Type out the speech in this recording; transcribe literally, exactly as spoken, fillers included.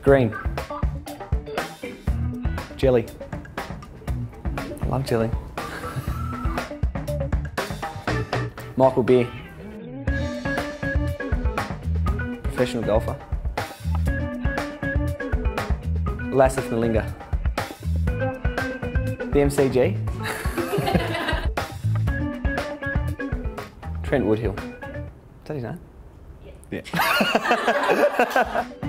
Green. Jelly. I love jelly. Michael Beer. Professional golfer. Lasith Malinga. B M C G. Trent Woodhill. Is that his name? Yeah. Yeah.